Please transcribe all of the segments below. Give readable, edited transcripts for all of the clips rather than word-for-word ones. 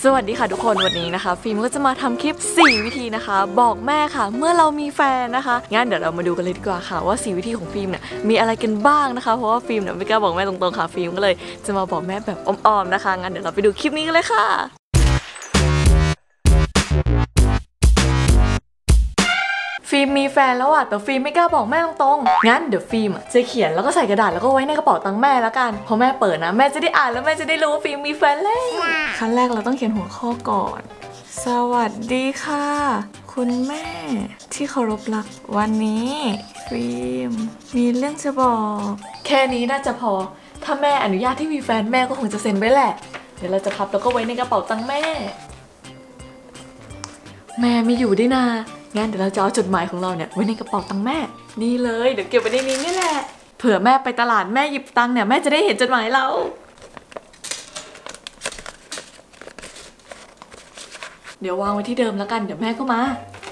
สวัสดีค่ะทุกคนวันนี้นะคะฟิล์มก็จะมาทำคลิป4วิธีนะคะบอกแม่ค่ะเมื่อเรามีแฟนนะคะงั้นเดี๋ยวเรามาดูกันเลยดีกว่าค่ะว่า4วิธีของฟิล์มเนี่ยมีอะไรกันบ้างนะคะเพราะว่าฟิล์มเนี่ยไม่กล้าบอกแม่ตรงๆค่ะฟิล์มก็เลยจะมาบอกแม่แบบอ้อมๆนะคะงั้นเดี๋ยวเราไปดูคลิปนี้กันเลยค่ะฟิล์มมีแฟนแล้วอะแต่ฟิล์มไม่กล้าบอกแม่ตรงๆงั้นเดี๋ยวฟิล์มจะเขียนแล้วก็ใส่กระดาษแล้วก็ไว้ในกระเป๋าตังค์แม่แล้วกันพอแม่เปิดนะแม่จะได้อ่านแล้วแม่จะได้รู้ว่าฟิล์มมีแฟนแล้วขั้นแรกเราต้องเขียนหัวข้อก่อนสวัสดีค่ะคุณแม่ที่เคารพรักวันนี้ฟิล์มมีเรื่องจะบอกแค่นี้น่าจะพอถ้าแม่อนุญาตที่มีแฟนแม่ก็คงจะเซ็นไว้แหละเดี๋ยวเราจะพับแล้วก็ไว้ในกระเป๋าตังค์แม่ไม่อยู่ได้นางั้นเดี๋ยวเราจะเอาจดหมายของเราเนี่ยไว้ในกระเป๋าตังค์แม่นี่เลยเดี๋ยวเก็บไว้ในนี้นี่แหละเผื่อแม่ไปตลาดแม่หยิบตังค์เนี่ยแม่จะได้เห็นจดหมายเราเดี๋ยววางไว้ที่เดิมแล้วกันเดี๋ยวแม่ก็มา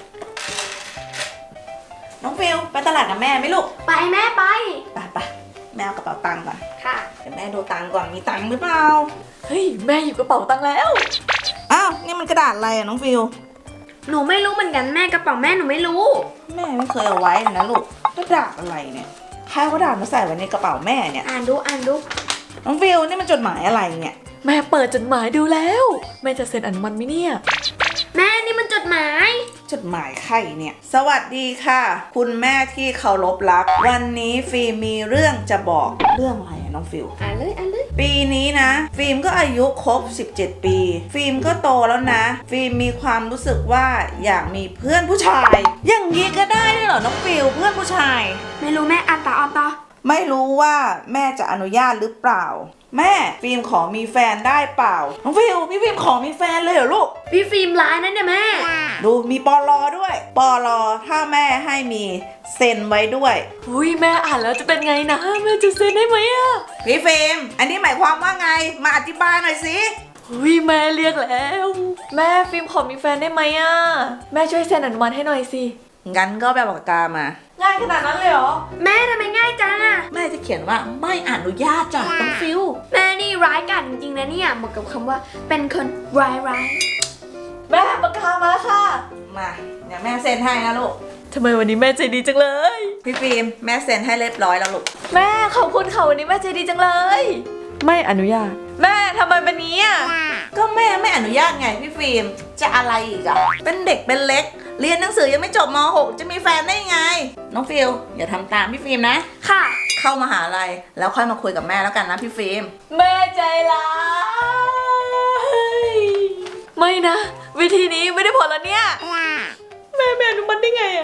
น้องฟิลไปตลาดกับแม่ไหมลูกไปแม่ไปแม่เอากระเป๋าตังค์ก่อนค่ะเดี๋ยวแม่ดูตังค์ก่อนมีตังค์หรือเปล่าเฮ้ยแม่หยิบกระเป๋าตังค์แล้วอ้าวนี่มันกระดาษอะไรอะน้องฟิลหนูไม่รู้เหมือนกันแม่กระเป๋าแม่หนูไม่รู้แม่ไม่เคยเอาไว้นะลูกกระดาษอะไรเนี่ยใครเอากระดาษมาใส่ไว้ในกระเป๋าแม่เนี่ยอ่านดูน้องฟิลนี่มันจดหมายอะไรเนี่ยแม่เปิดจดหมายดูแล้วแม่จะเซ็นอนุมัติไหมเนี่ยแม่นี่มันจดหมายใครเนี่ยสวัสดีค่ะคุณแม่ที่เคารพรักวันนี้ฟิล์มมีเรื่องจะบอกเรื่องอะไรน้องฟิลอ่านเลยปีนี้นะฟิล์มก็อายุครบ17ปีฟิล์มก็โตแล้วนะฟิล์มมีความรู้สึกว่าอยากมีเพื่อนผู้ชายอย่างนี้ก็ได้ด้วยเหรอน้องฟิลเพื่อนผู้ชายไม่รู้แม่อ่านต่อไม่รู้ว่าแม่จะอนุญาตหรือเปล่าแม่ฟิล์มขอมีแฟนได้เปล่าน้องฟิลพี่ฟิล์มขอมีแฟนเลยเหรอลูกพี่ฟิล์มร้ายนั่นเนี่ยแม่ดูมีปลอด้วยปลอถ้าแม่ให้มีเซ็นไว้ด้วยอุ้ยแม่อ่านแล้วจะเป็นไงนะแม่จะเซ็นได้ไหมอะพี่ฟิล์มอันนี้หมายความว่าไงมาอธิบายหน่อยสิอุ้ยแม่เรียกแล้วแม่ฟิล์มขอมีแฟนได้ไหมอะแม่ช่วยเซ็นอนุมัติให้หน่อยสิงั้นก็แบบปากกามาง่ายขนาดนั้นเลยเหรอแม่ทำไมง่ายจังอะแม่จะเขียนว่าไม่อนุญาตจ้ะน้องฟิลแม่นี่ร้ายกาจจริงๆนะเนี่ยเหมาะกับคำว่าเป็นคนร้ายแม่ปากกามาค่ะมาเดี๋ยวแม่เซ็นให้นะลูกทำไมวันนี้แม่ใจดีจังเลยพี่ฟิล์มแม่เซ็นให้เรียบร้อยแล้วลูกแม่ขอบคุณค่ะวันนี้แม่ใจดีจังเลยไม่อนุญาตแม่ทำไมแบบนี้อ่ะก็แม่ไม่อนุญาตไงพี่ฟิล์มจะอะไรอีกอะเป็นเด็กเป็นเล็กเรียนหนังสือยังไม่จบม.6 จะมีแฟนได้ไงน้องฟิลอย่าทำตามพี่ฟิล์มนะค่ะเข้ามหาลัยแล้วค่อยมาคุยกับแม่แล้วกันนะพี่ฟิล์มแม่ใจร้ายไม่นะวิธีนี้ไม่ได้ผลแล้วเนี่ยแม่อนุมัติได้ไงอะ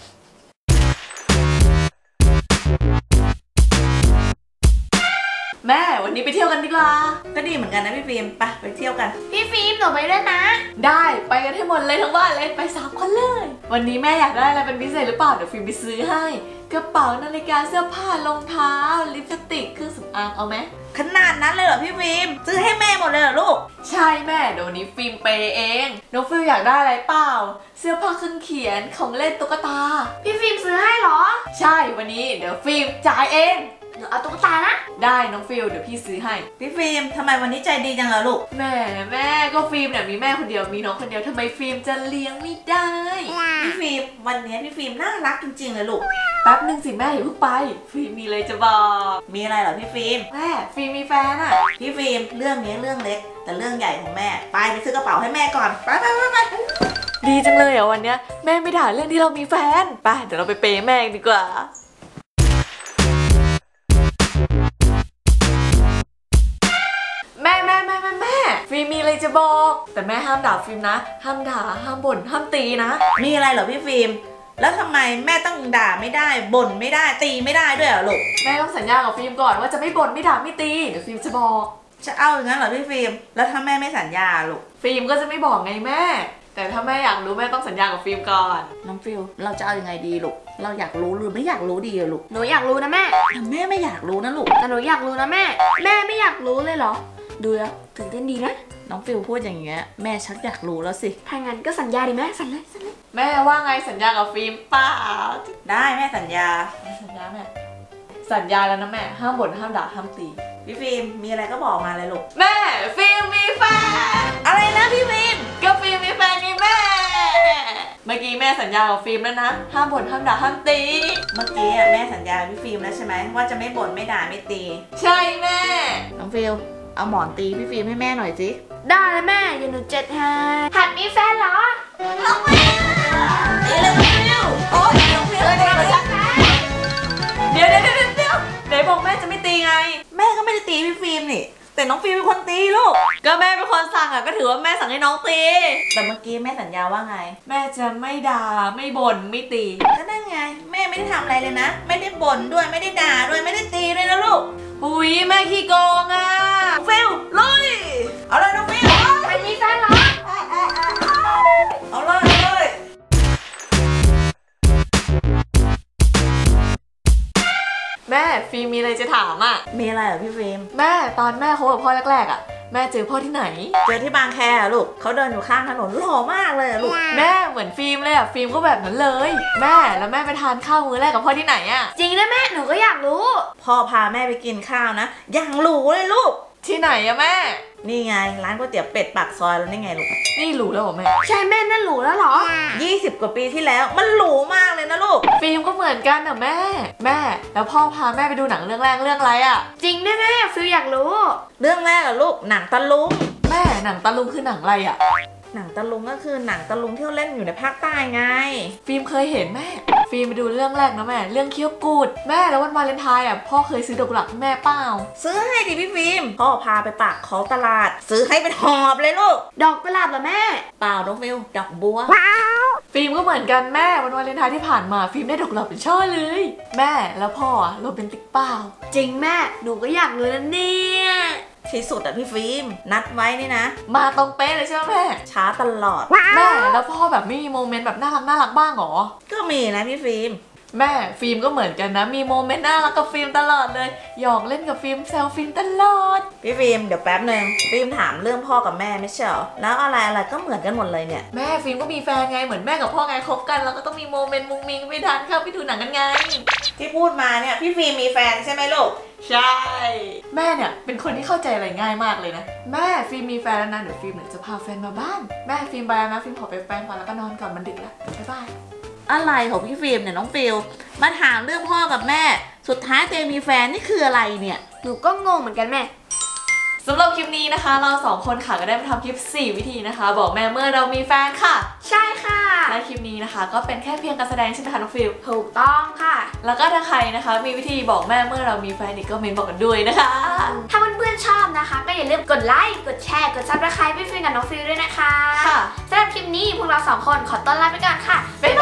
แม่วันนี้ไปเที่ยวกันดีกว่าก็ดีเหมือนกันนะพี่ฟิล์มไปเที่ยวกันพี่ฟิล์มหนูไปด้วยนะได้ไปกันให้หมดเลยทั้งบ้านเลยไป3 คนเลยวันนี้แม่อยากได้อะไรเป็นพิเศษหรือเปล่าเดี๋ยวฟิล์มไปซื้อให้กระเป๋านาฬิกาเสื้อผ้ารองเท้าลิปสติกเครื่องสำอางเอาไหมขนาดนั้นเลยเหรอพี่ฟิล์มซื้อให้แม่หมดเลยเหรอลูกใช่แม่เดี๋ยวนี้ฟิล์มเปย์เองน้องฟิล์มอยากได้อะไรเปล่าเสื้อผ้าเครื่องเขียนของเล่นตุ๊กตาพี่ฟิล์มซื้อให้เหรอใช่วันนี้เดี๋ยวฟิล์มจ่ายเองหนูเอาตุ๊กตานะได้น้องฟิลเดี๋ยวพี่ซื้อให้พี่ฟิล์มทำไมวันนี้ใจดีจังเหรอลูกแม่ก็ฟิล์มเนี่ยมีแม่คนเดียวมีน้องคนเดียวทำไมฟิล์มจะเลี้ยงไม่ได้พี่ฟิล์มวันนี้พี่ฟิล์มน่ารักจริงๆเลยลูกแป๊บนึงสิแม่อย่าเพิ่งไปฟิล์มมีอะไรจะบอกมีอะไรเหรอพี่ฟิล์มแม่ฟิล์มมีแฟนอะพี่ฟิล์มเรื่องนี้เรื่องเล็กแต่เรื่องใหญ่ของแม่ไปซื้อกระเป๋าให้แม่ก่อนไปดีจังเลยอ่ะวันเนี้ยแม่ไม่ด่าเรื่องที่เรามีแฟนไปเดี๋ยวเราไปเปย์แม่ดีกว่าแม่ฟิล์มมีอะไรจะบอกแต่แม่ห้ามด่าฟิล์มนะห้ามด่าห้ามบ่นห้ามตีนะมีอะไรเหรอพี่ฟิล์มแล้วทำไมแม่ต้องด่าไม่ได้บ่นไม่ได้ตีไม่ได้ด้วยเหรอลูกแม่ต้องสัญญากับฟิล์มก่อนว่าจะไม่บ่นไม่ด่าไม่ตีเดี๋ยวฟิล์มจะบอกจะเอาอย่างนั้นเหรอพี่ฟิล์มแล้วถ้าแม่ไม่สัญญาลูกฟิล์มก็จะไม่บอกไงแม่แต่ถ้าแม่อยากรู้แม่ต้องสัญญากับฟิล์มก่อนน้องฟิลเราจะเอายังไงดีลูกเราอยากรู้หรือไม่อยากรู้ดีอะลูกหนูอยากรู้นะแม่แต่แม่ไม่อยากรู้นะลูกแต่หนูอยากรู้นะแม่ไม่อยากรู้เลยเหรอดูแล้วตื่นเต้นดีนะน้องฟิลพูดอย่างเงี้ยแม่ชักอยากรู้แล้วสิถ้างั้นก็สัญญาดิแม่สัญญาแม่ว่าไงสัญญากับฟิล์มป้าได้แม่สัญญาแม่สัญญาแล้วนะแม่ห้ามบ่นห้ามด่าห้ามตีพี่ฟิล์มมีอะไรก็บอกมาเลยลูกแม่ฟิล์มมีแฟนอะไรนะพี่ฟิล์มก็ฟิล์มมีแฟนนี่แม่ เมื่อกี้แม่สัญญากับฟิล์มแล้วนะห้ามบ่นห้ามด่าห้ามตีเมื่อกี้แม่สัญญาพี่ฟิล์มแล้วใช่ไหมว่าจะไม่บ่นไม่ด่าไม่ตีใช่แม่น้องฟิลเอาหมอนตีพี่ฟิล์มให้แม่หน่อยสิได้เลยแม่อย่าหนูเจ็ดให้หัดมีแฟนเหรอตีเลยพี่ฟิลโอ๊ยน้องฟิลเดี๋ยวไหนบอกแม่จะไม่ตีไงแม่ก็ไม่ได้ตีพี่ฟิล์มนี่แต่น้องฟิล์มเป็นคนตีลูกก็แม่เป็นคนสั่งก็ถือว่าแม่สั่งให้น้องตีแต่เมื่อกี้แม่สัญญาว่าไงแม่จะไม่ด่าไม่บ่นไม่ตีก็นั่นไงแม่ไม่ได้ทำอะไรเลยนะไม่ได้บ่นด้วยไม่ได้ด่าด้วยไม่ได้ตีด้วยนะลูกอุ๊ยแม่ขี้โกงอ่ะฟิลลุยเอาเลยน้องฟิลหัดมีแฟนเหรอเอาเลยแม่ฟิล์มมีอะไรจะถามอ่ะมีอะไรเหรอพี่ฟิล์มแม่ตอนแม่คบกับพ่อแรกๆอ่ะแม่เจอพ่อที่ไหนเจอที่บางแคลูกเขาเดินอยู่ข้างถนนหล่อมากเลยอะลูกแม่เหมือนฟิล์มเลยอ่ะฟิล์มก็แบบนั้นเลย แม่แล้วแม่ไปทานข้าวมื้อแรกกับพ่อที่ไหนอ่ะจริงนะแม่หนูก็อยากรู้พ่อพาแม่ไปกินข้าวนะอย่างหรูเลยลูกที่ไหนอะแม่นี่ไงร้านก๋วยเตี๋ยวเป็ดปากซอยแล้วนี่ไงลูกนี่หรูแล้วเหรอแม่ใช่แม่นั่นหรูแล้วเหรอ 20 กว่าปีที่แล้วมันหรูมากเลยนะลูกฟิล์มก็เหมือนกันอ่ะแม่ แม่แล้วพ่อพาแม่ไปดูหนังเรื่องแรกเรื่องอะไรอ่ะจริงด้วยแม่ฟิลอยากรู้เรื่องแรกอะลูกหนังตะลุงแม่หนังตะลุงคือหนังอะไรอ่ะหนังตะลุงก็คือหนังตะลุงที่เล่นอยู่ในภาคใต้ไงฟิล์มเคยเห็นแม่ ฟิล์มไปดูเรื่องแรกนะแม่ เรื่องเคี้ยวกูด แม่แล้ววันวาเลนไทน์อ่ะพ่อเคยซื้อดอกกุหลาบให้แม่เปล่าซื้อให้ดิพี่ฟิล์มพ่อพาไปปากคลองตลาด ซื้อให้เป็นหอบเลยลูกดอกกุหลาบเหรอแม่เปล่าน้องฟิลดอกบัวฟิล์มก็เหมือนกันแม่วันวาเลนไทน์ที่ผ่านมาฟิล์มได้ดอกกุหลาบเป็นช่อเลย แม่แล้วพ่อโรแมนติกเปล่าจริงแม่หนูก็อยากรู้แล้วเนี่ยที่สุดอะพี่ฟิล์มนัดไว้นี่นะมาตรงเป๊ะเลยใช่ไหมแม่ช้าตลอดแม่แล้วพ่อแบบไม่มีโมเมนต์แบบน่ารักบ้างเหรอก็มีนะพี่ฟิล์มแม่ฟิล์มก็เหมือนกันนะ มีโมเมนต์น่ารักกับฟิล์มตลอดเลย หยอกเล่นกับฟิล์มแซวฟิล์มตลอดพี่ฟิล์มเดี๋ยวแป๊บหนึ่งฟิล์มถามเรื่องพ่อกับแม่ไม่ใช่เหรอแล้วอะไรก็เหมือนกันหมดเลยเนี่ยแม่ฟิล์มก็มีแฟนไงเหมือนแม่กับพ่อไงคบกันเราก็ต้องมีโมเมนต์มุ้งมิ้งไปทานข้าวไปดูหนังกันไงที่พูดมาเนี่ยพี่ฟิล์มมีแฟนใช่ไหมลูกใช่ แม่เนี่ยเป็นคนที่เข้าใจอะไรง่ายมากเลยนะ แม่ฟิล์มมีแฟนแล้วนะเดี๋ยวฟิล์มเนี่ยจะพาแฟนมาบ้าน แม่ฟิล์มไปแล้วนะฟิล์มขอไปแปรงฟันแล้วก็นอนก่อนมันดึกแล้วบ๊ายบายอะไรของพี่ฟิล์มเนี่ยน้องฟิลมาถามเรื่องพ่อกับแม่ สุดท้ายตัวเองมีแฟนนี่คืออะไรเนี่ยหนูก็งงเหมือนกันแม่สำหรับคลิปนี้นะคะเราสองคนค่ะก็ได้มาทำคลิป 4 วิธีนะคะ บอกแม่เมื่อเรามีแฟนค่ะใช่ค่ะและคลิปนี้นะคะก็เป็นแค่เพียงการแสดงใช่ไหมคะน้องฟิลถูกต้องค่ะแล้วก็ถ้าใครนะคะมีวิธีบอกแม่เมื่อเรามีแฟนอีกก็เมนบอกกันด้วยนะคะถ้าเพื่อนๆชอบนะคะ ก็อย่าลืมกดไลค์ กดแชร์ กดซับสไครป์พี่ฟิลกับน้องฟิลด้วยนะคะค่ะสำหรับคลิปนี้พวกเราสองคนขอต้อนรับไปก่อนค่ะ บ๊ายบ